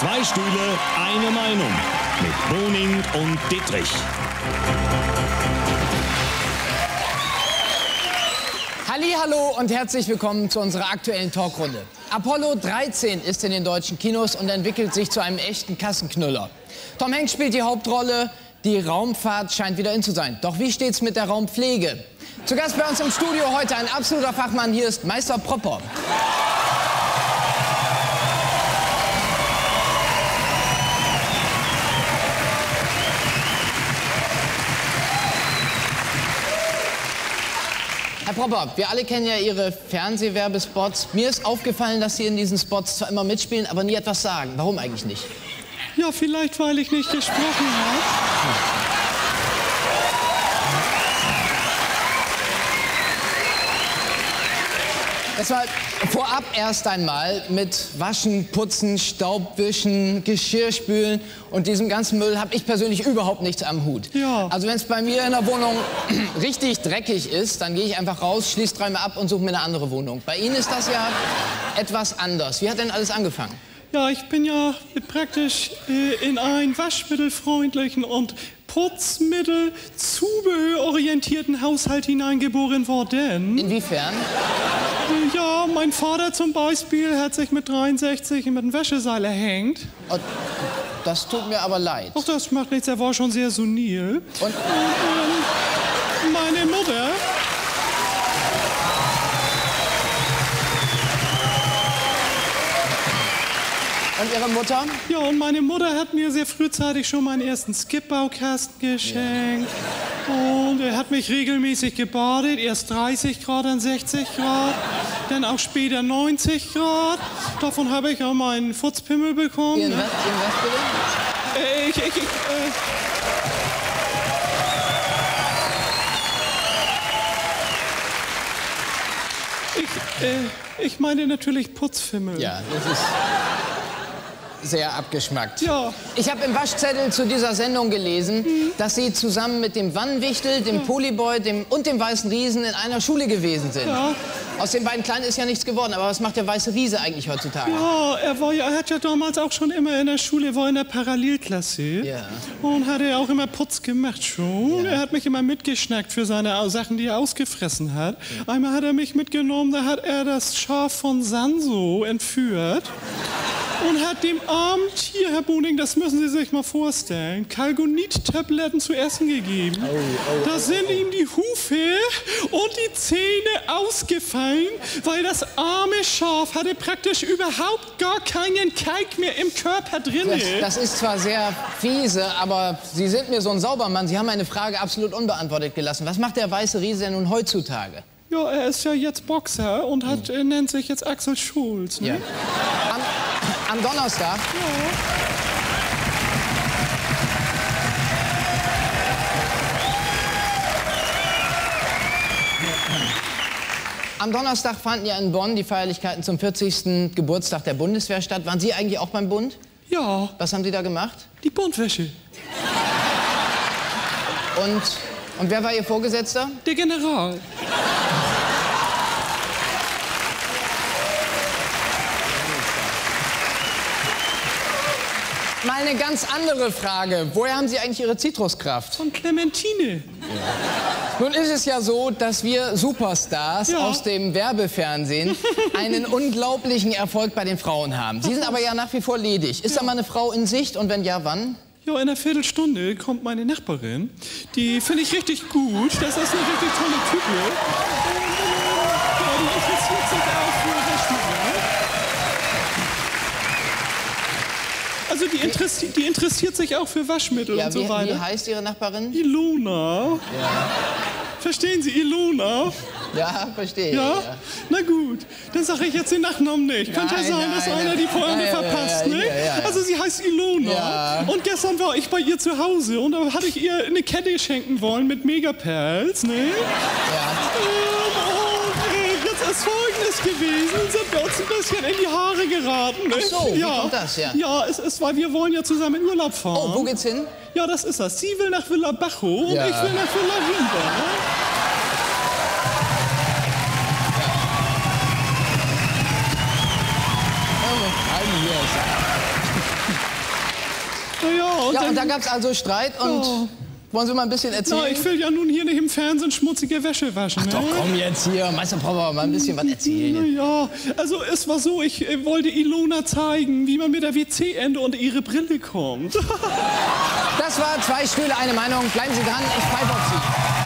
Zwei Stühle, eine Meinung. Mit Boning und Dittrich. Hallihallo und herzlich willkommen zu unserer aktuellen Talkrunde. Apollo 13 ist in den deutschen Kinos und entwickelt sich zu einem echten Kassenknüller. Tom Hanks spielt die Hauptrolle. Die Raumfahrt scheint wieder in zu sein. Doch wie steht's mit der Raumpflege? Zu Gast bei uns im Studio heute ein absoluter Fachmann. Hier ist Meister Propper. Herr Propper, wir alle kennen ja Ihre Fernsehwerbespots. Mir ist aufgefallen, dass Sie in diesen Spots zwar immer mitspielen, aber nie etwas sagen. Warum eigentlich nicht? Ja, vielleicht, weil ich nicht gesprochen habe. Das war vorab erst einmal mit Waschen, Putzen, Staubwischen, Geschirrspülen und diesem ganzen Müll habe ich persönlich überhaupt nichts am Hut. Ja. Also wenn es bei mir in der Wohnung richtig dreckig ist, dann gehe ich einfach raus, schließe dreimal ab und suche mir eine andere Wohnung. Bei Ihnen ist das ja etwas anders. Wie hat denn alles angefangen? Ja, ich bin ja praktisch in einen waschmittelfreundlichen und putzmittelzubehörorientierten Haushalt hineingeboren worden. Inwiefern? Ja, mein Vater zum Beispiel hat sich mit 63 mit dem Wäscheseil erhängt. Oh, das tut mir aber leid. Ach, das macht nichts, er war schon sehr senil. Und meine Mutter... Und Ihre Mutter? Ja, und meine Mutter hat mir sehr frühzeitig schon meinen ersten Skip-Baukasten geschenkt. Ja. Und er hat mich regelmäßig gebadet. Erst 30 Grad, dann 60 Grad, dann auch später 90 Grad. Davon habe ich auch meinen Futzpimmel bekommen. Ihren was bitte? Ich meine natürlich Putzfimmel. Ja, das ist sehr abgeschmackt. Ja. Ich habe im Waschzettel zu dieser Sendung gelesen, dass Sie zusammen mit dem Wannenwichtel, dem Polyboy und dem Weißen Riesen in einer Schule gewesen sind. Ja. Aus den beiden Kleinen ist ja nichts geworden, aber was macht der Weiße Riese eigentlich heutzutage? Ja, er hat ja damals auch schon immer in der Schule, war in der Parallelklasse. Ja. Und hat er auch immer Putz gemacht schon. Ja. Er hat mich immer mitgeschnackt für seine Sachen, die er ausgefressen hat. Ja. Einmal hat er mich mitgenommen, da hat er das Schaf von Sanso entführt. Und hat dem armen Tier, Herr Boning, das müssen Sie sich mal vorstellen, Kalgonit-Tabletten zu essen gegeben. Da sind ihm die Hufe und die Zähne ausgefallen, weil das arme Schaf hatte praktisch überhaupt gar keinen Kalk mehr im Körper drin. Das ist zwar sehr fiese, aber Sie sind mir so ein Saubermann. Sie haben meine Frage absolut unbeantwortet gelassen. Was macht der Weiße Riese denn nun heutzutage? Ja, er ist ja jetzt Boxer und nennt sich jetzt Axel Schulz. Ne? Ja. Am Donnerstag? Ja. Am Donnerstag fanden ja in Bonn die Feierlichkeiten zum 40. Geburtstag der Bundeswehr statt. Waren Sie eigentlich auch beim Bund? Ja. Was haben Sie da gemacht? Die Bundwäsche. Und wer war Ihr Vorgesetzter? Der General. Mal eine ganz andere Frage. Woher haben Sie eigentlich Ihre Zitruskraft? Von Clementine. Ja. Nun ist es ja so, dass wir Superstars aus dem Werbefernsehen einen unglaublichen Erfolg bei den Frauen haben. Sie sind aber ja nach wie vor ledig. Ist da mal eine Frau in Sicht und wenn ja, wann? Ja, in einer Viertelstunde kommt meine Nachbarin. Die finde ich richtig gut. Das ist eine richtig tolle Type. Die interessiert sich auch für Waschmittel. Also die interessiert sich auch für Waschmittel und so weiter. Wie heißt Ihre Nachbarin? Ilona. Ja. Verstehen Sie, Ilona? Ja, verstehe. Ja? Na gut, dann sage ich jetzt den Nachnamen nicht. Könnte ja sein, dass einer die Freunde verpasst, ne? Ja. Also sie heißt Ilona. Ja. Und gestern war ich bei ihr zu Hause und da hatte ich ihr eine Kette schenken wollen mit Megaperls, ne? Ja. Jetzt ist Folgendes gewesen, sind wir uns ein bisschen in die Haare geraten, ne? Ach so, wie kommt das, ja? Ja, es ist, weil wir wollen ja zusammen in Urlaub fahren. Oh, wo geht's hin? Ja, das ist das. Sie will nach Villa Bajo und ich will nach Villa Riva, ne? Ja, und da gab es also Streit und wollen Sie mal ein bisschen erzählen? Na, ich will ja nun hier nicht im Fernsehen schmutzige Wäsche waschen. Ach doch, komm jetzt hier, Meister Popper, mal ein bisschen was erzählen. Ja, also es war so, ich wollte Ilona zeigen, wie man mit der WC-Ende unter ihre Brille kommt. Das war 2 Stühle, eine Meinung. Bleiben Sie dran, ich pfeife auf Sie.